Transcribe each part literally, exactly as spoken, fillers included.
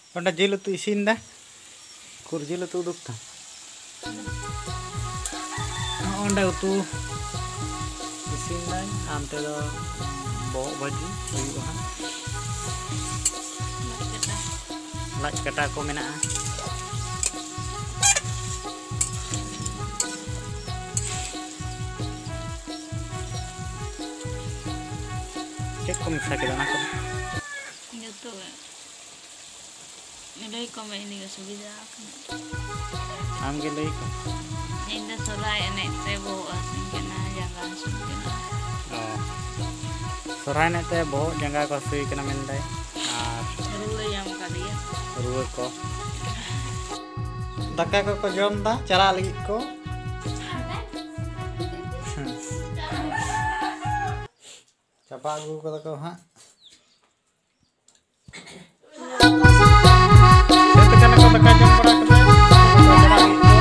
Onda jilu tu isin dah. Kur jilu tu uduk ta. Onda utu isin dah. Ante do bawang baju huyu ha. Laj kata ko mena'a. Cek ko misa kita nak. Gitu. Nilai ko may ini subiza ako. Am gilai ko. Inda sorai enek tebo asing kena jangan sukena. Oh. Sorai nek te bo jangga ko sui kena mendai. Ar Ruwe yang kalian. ruwe ko. Daka ko ko jom ta cara lagi ko. Coba aku kata kau ha. Saya tekan aku tekan jom pura kena. Cara lagi ko.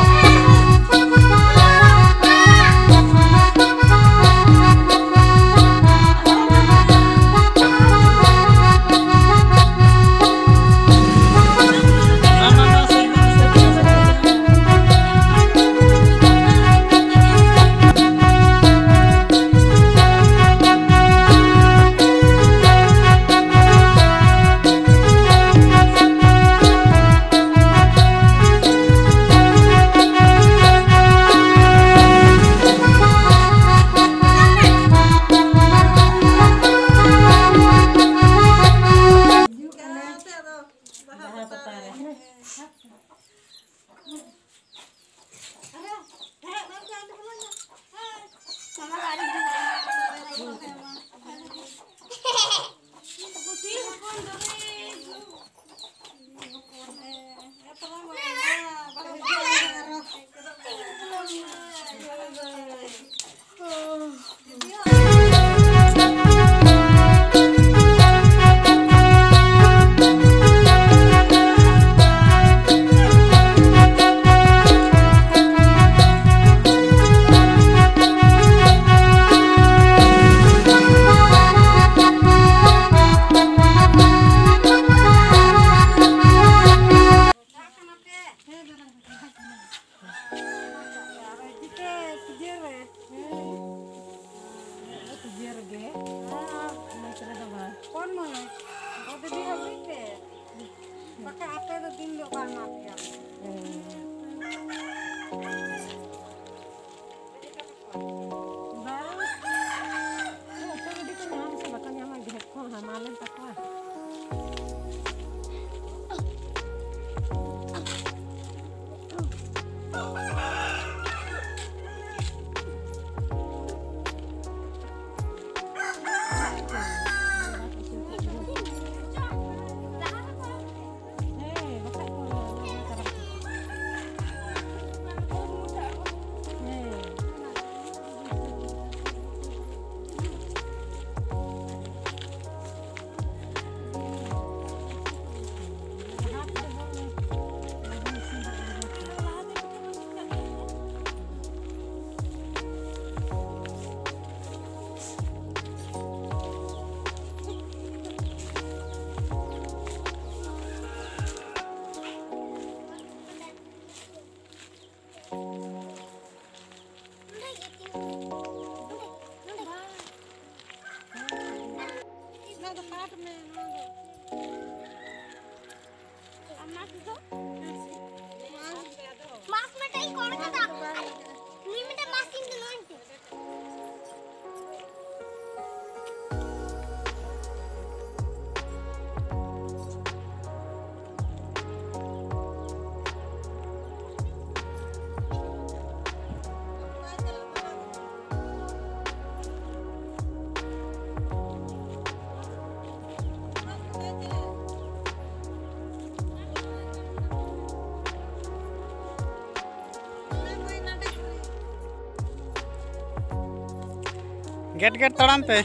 Get-get taram pe.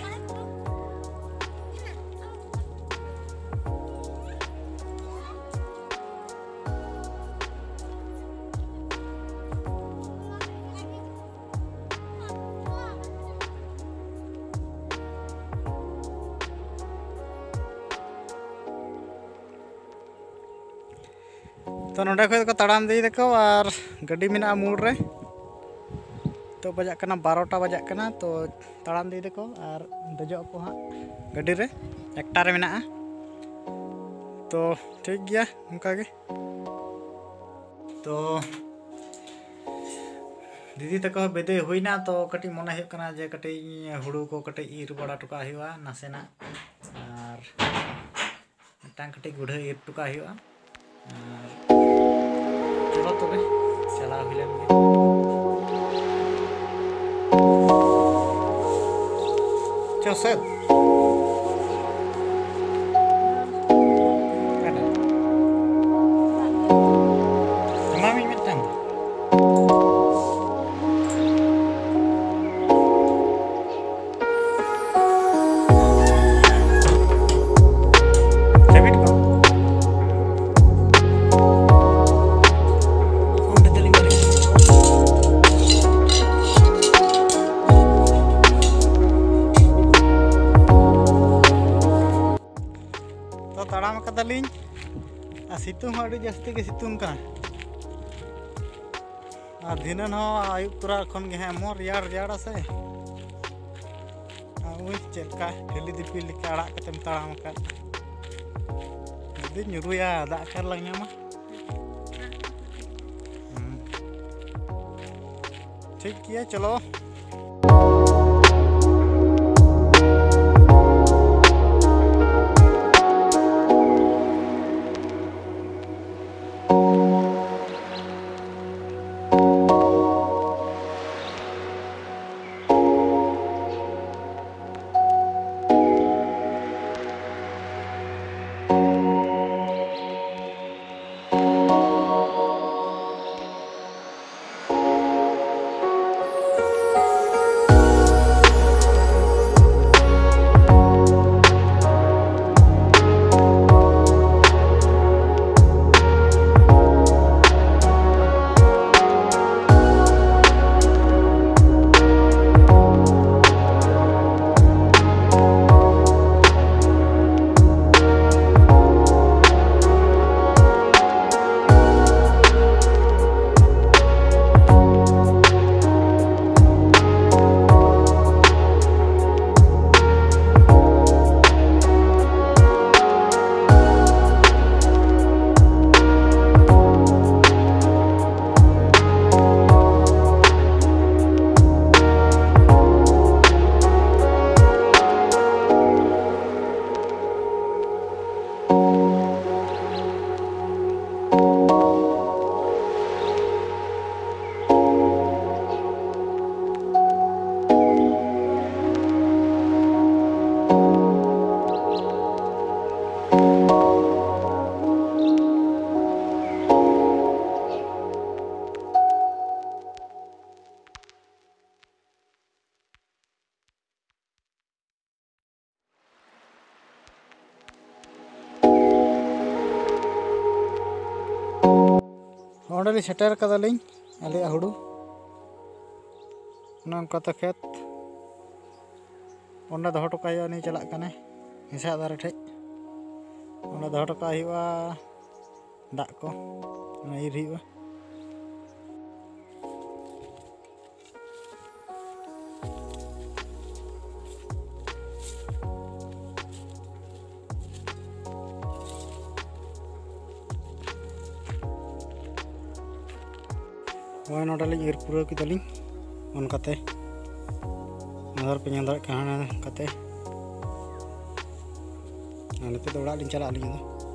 तो नोडे खो को ताड़ाम दी देखो और गाड़ी मेना मोड़ रे तो बजा कना बारोटा बजा कना तो ताड़ाम दी देखो और दजो को हाँ गाड़ी रे एकटा रे मेना तो ठीक गया उनका के तो दीदी तक बेदे हुईना तो कटी मन होना जे कटी हुड़ू को कटी ईर बड़ा टुका हुआ नासेना और मिटांग कटी गुढ़ा ईर टुका हुआ और चलो तबे चला हुई चल सर मामी मिटांग ताड़ाम कदालिंग सितुंग अड़ी जास्ती के सितुंग का और दिनन हो आयुब तुरा खन गे मो रियाड़ रियाड़ से ओई चेलका हेली दिपी लिका अड़ा कतेम ताड़ाम का दी ᱧᱩᱨᱩᱭᱟ दाग कर लग ᱧᱟᱢᱟ ठीक किया चलो ऑर्डर सेटर कदालिंग आले हुड़ू नंका खेत ओंडा दो टका नहीं चला कने हिसाब दारे ठे ओंडा दो टका हुआ दाग को ईर हुआ वन नोडलिंग ईर पूरा किदालिंग उनकाते नजर पे नजर कहाना कते आने तो उड़ा लिंग चला लिंग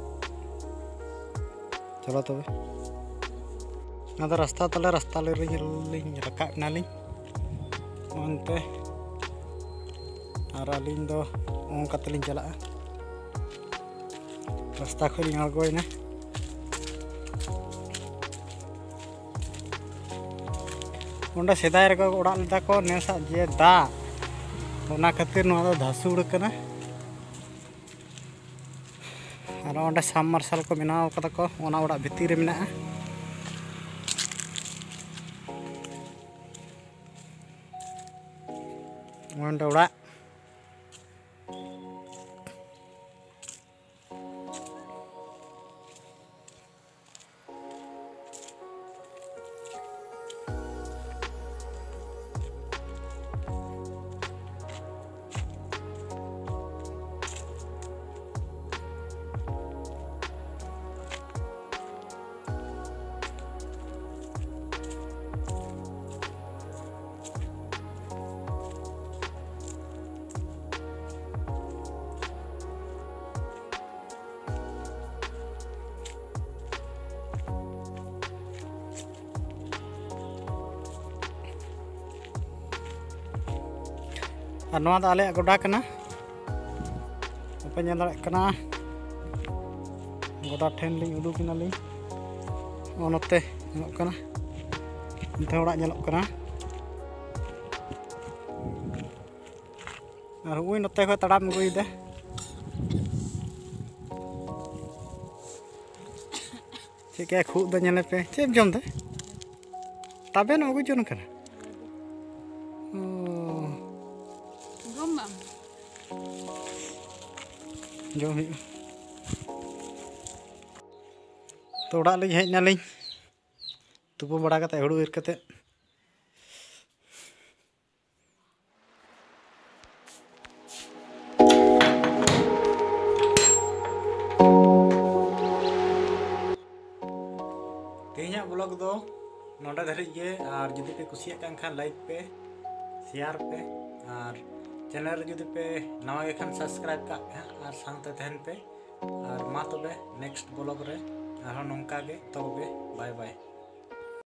चलो तबे ना रास्ता तले रास्ता ले लिंग रखा नालिंग उनते और अलिंग दो उनकाते लिंग चला रास्ता को लिंग आगोयना उन्डा सेदाय रको उड़ा लेदा को नेसा जे दा ओना खातिर नो धासुड़ कना और ओंडे साम मार्शल को बनाव कदा को ओना उड़ा भितिर रे मेना ओंडे उड़ा और नवा दा आले गोडा कना पे ñel दाड़े कना गोडा ठेन लिंग उडुकिना लिंग ओनते ñelok कना नते ओड़ा ñelok कना और उई नते खो तड़ाम अगुइदा चेक खूब दा ñele पे चेम जम दे ताबेन अगु जन कना Gombang. जम ही तो ओड़ा लिंग हेज नालिंग तुपु बड़ा कते हुड़ू इर कते तेहना ब्लॉग दो नोडा धरिज गे और जुदी पे कुसिया कान खान लाइक पे शेयर पे और चैनल जुदी पे नवा गे खान सब्सक्राइब का पे और सांगते तहन पे और मा तबे नेक्स्ट ब्लॉग रे और नोंका गे तबे बाय बाय।